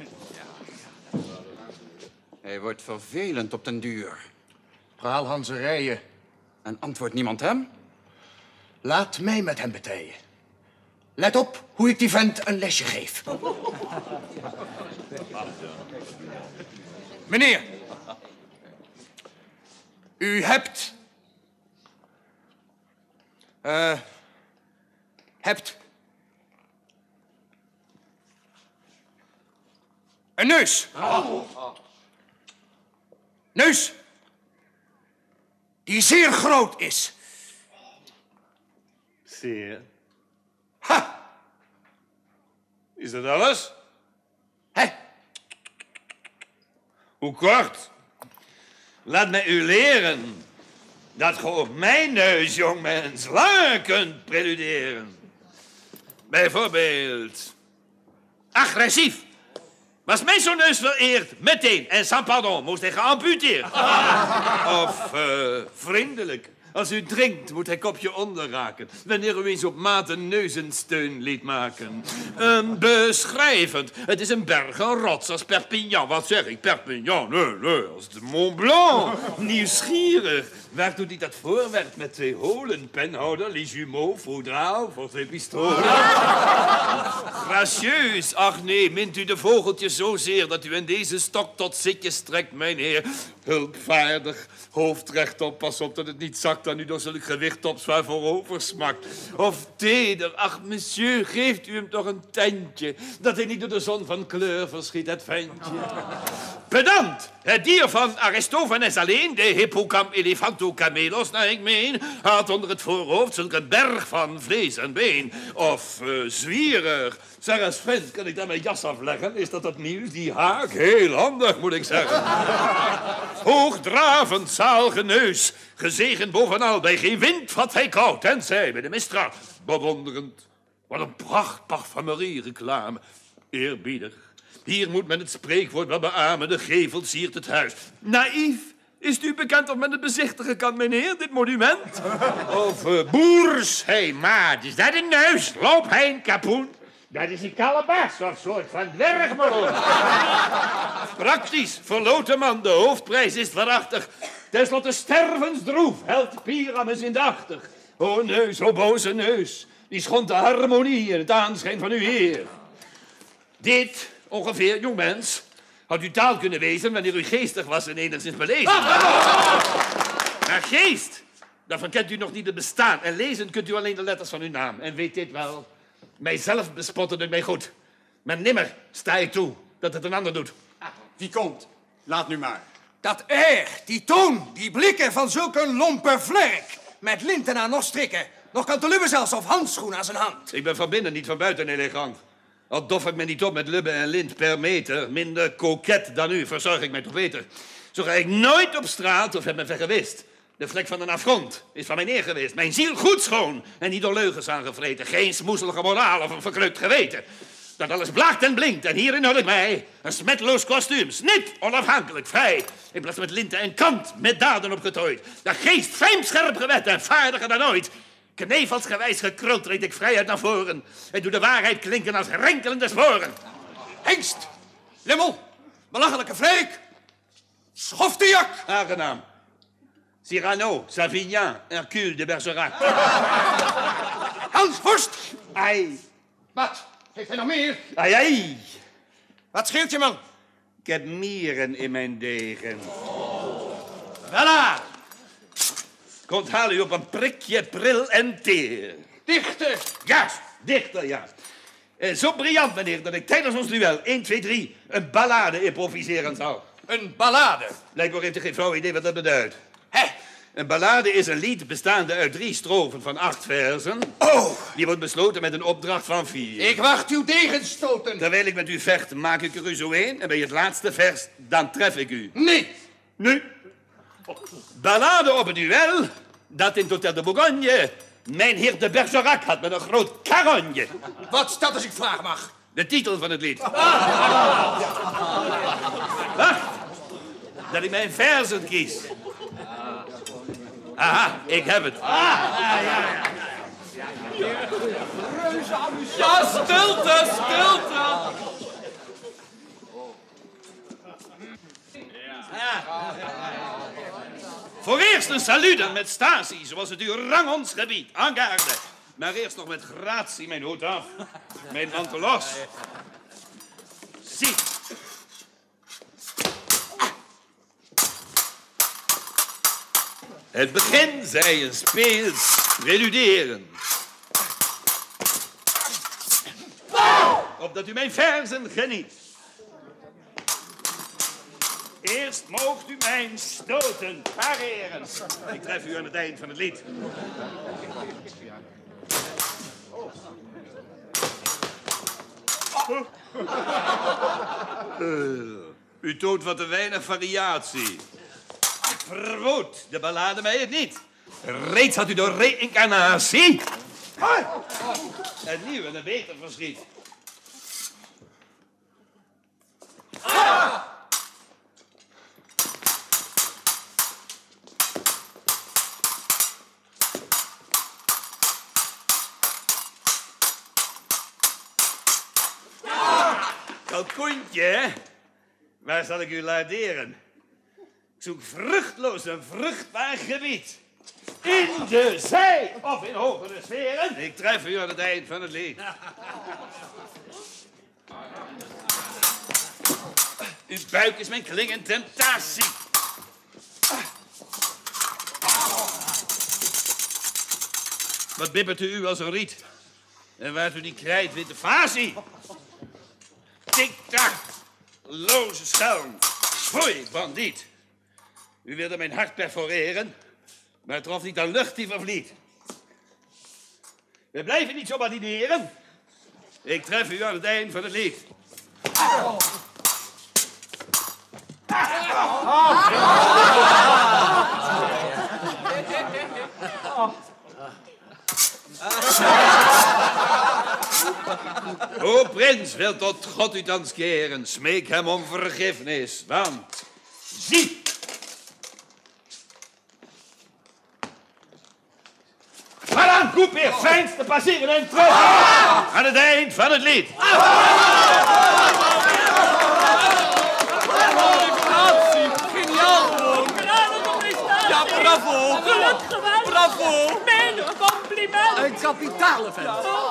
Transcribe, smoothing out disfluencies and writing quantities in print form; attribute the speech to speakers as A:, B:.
A: Hij wordt vervelend op den duur.
B: Praalhanzerijen.
A: En antwoordt niemand hem?
B: Laat mij met hem betijen. Let op hoe ik die vent een lesje geef. Meneer. U hebt... een neus. Neus. Die zeer groot is.
C: Zeer.
B: Ha!
C: Is dat alles?
B: Hè?
C: Hoe kort? Laat mij u leren dat ge op mijn neus, jongmens, langer kunt preluderen. Bijvoorbeeld... agressief. Was mij zo'n neus vereerd, meteen en sans pardon moest hij geamputeerd. Of vriendelijk. Als u drinkt, moet hij kopje onderraken. Wanneer u eens op maat een neuzensteun liet maken. Beschrijvend. Het is een berg, een rots als Perpignan. Wat zeg ik? Perpignan? Nee, als de Mont Blanc. Nieuwsgierig. Waartoe hij dat voorwerp met 2 holen? Penhouder, les jumeaux, foudraal voor 2 pistolen. Gracieus. Ach nee, mint u de vogeltjes zozeer dat u in deze stok tot zitjes strekt, mijn heer. Hulpvaardig. Hoofd rechtop, pas op dat het niet zakt aan u door zulk gewicht op zwaar voorover smakt. Of teder, ach monsieur, geeft u hem toch een tentje, dat hij niet door de zon van kleur verschiet, het ventje. Pedant, het dier van Aristofanes alleen, de hippocamp elephantocamelos, naar ik meen, had onder het voorhoofd zulke berg van vlees en been. Of zwierig. Zeg eens, vent, kan ik daar mijn jas afleggen? Is dat nieuws? Die haak? Heel handig, moet ik zeggen. Hoogdravend, zaalge neus. Gezegend bovenal, bij geen wind vat hij koud. Tenzij bij de Mistral. Bewonderend. Wat een pracht parfumerie-reclame. Eerbiedig. Hier moet men het spreekwoord wel beamen. De gevel siert het huis. Naïef. Is het u bekend of men het bezichtigen kan, meneer, dit monument? Of boers. Hé, maat, is dat een neus? Loop heen, kapoen. Dat is een kalebas of soort van dwergmeloen. Praktisch, verloten man, de hoofdprijs is waarachtig. Ten slotte stervensdroef, held Pyramus indachtig. O neus, o boze neus, die schond de harmonie in het aanschijn van uw heer. Dit, ongeveer, jongmens, had uw taal kunnen wezen wanneer u geestig was en enigszins belezen. Maar geest, daarvan kent u nog niet het bestaan. En lezen kunt u alleen de letters van uw naam. En weet dit wel... Mijzelf bespotten doet mij goed. Maar nimmer sta ik toe dat het een ander doet.
D: Wie komt? Laat nu maar.
B: Dat air, die toon, die blikken van zulke lompe vlerk. Met linten aan nog strikken. Nog kantelubben zelfs of handschoen aan zijn hand.
C: Ik ben van binnen, niet van buiten elegant. Al dof ik me niet op met lubben en lint per meter. Minder koket dan u, verzorg ik mij toch beter. Zo ga ik nooit op straat of heb me vergewist. De vlek van een afgrond is van mijn eer geweest. Mijn ziel goed schoon en niet door leugens aangevreten. Geen smoezelige moraal of een verkreukt geweten. Dat alles blaakt en blinkt en hierin hul ik mij. Een smetloos kostuum, snit, onafhankelijk, vrij. In plaats met linten en kant, met daden opgetooid. De geest vlijmscherp gewet en vaardiger dan ooit. Knevelsgewijs gekruld treed ik vrijheid naar voren. En doe de waarheid klinken als renkelende sporen.
B: Hengst, limmel, belachelijke vleek. Schoftejak.
C: Aangenaam. Cyrano, Savignan, Hercule de Bergerac.
B: Hans Horst.
C: Ai.
B: Wat? Heeft hij nog meer?
C: Ai, ai.
B: Wat scheelt je, man?
C: Ik heb mieren in mijn degen.
B: Voilà.
C: Ik onthaal u op een prikje pril en teer.
B: Dichter.
C: Juist, dichter, ja. Zo briljant, meneer, dat ik tijdens ons duel 1, 2, 3 een ballade improviseren zal.
B: Een ballade.
C: Blijkbaar heeft u geen flauw idee wat dat beduidt.
B: Hè?
C: Een ballade is een lied bestaande uit 3 strofen van 8 versen.
B: Oh.
C: Die wordt besloten met een opdracht van 4.
B: Ik wacht uw degenstoten.
C: Terwijl ik met u vecht, maak ik er u zo een. En bij het laatste vers, dan tref ik u.
B: Nee.
C: Nu. Ballade op het duel, dat in het Hôtel de Bourgogne mijn heer de Bergerac had met een groot carogne.
B: Wat staat als ik vragen mag?
C: De titel van het lied. Wacht, dat ik mijn versen kies. Aha, ik heb het.
E: Ja, stilte, stilte.
C: Voor eerst een salut dan met Stasi, zoals het uw rang ons gebied. En garde. Maar eerst nog met gratie mijn hoed af. Mijn mantel los. Zie. Het begin zij een speels preluderen. Opdat u mijn verzen geniet. Eerst moogt u mijn stoten pareren. Ik tref u aan het eind van het lied. U toont wat te weinig variatie. Verwoed de ballade mij het niet. Reeds had u door reïncarnatie een nieuw en een beter verschiet. Kalkoentje, waar zal ik u laderen? Ik zoek vruchtloos een vruchtbaar gebied. In de zee of in hogere sferen. Ik tref u aan het eind van het lied. Uw buik is mijn klingend temptatie. Wat bibbert u als een riet? En waart u die krijtwitte fasie? Tik-tak, loze schelm, foei, bandiet. U wilde mijn hart perforeren, maar het trof niet aan lucht die vervliet. We blijven niet zo badineren. Ik tref u aan het eind van het lied. O prins, wil tot God u thans keren, smeek hem om vergiffenis, want zie! Waaraan Koepeer fijnst te passeren en terug aan het eind van het lied.
E: Geniaal! Ja, bravo! Bravo! Mijn compliment!
B: Een kapitale vent.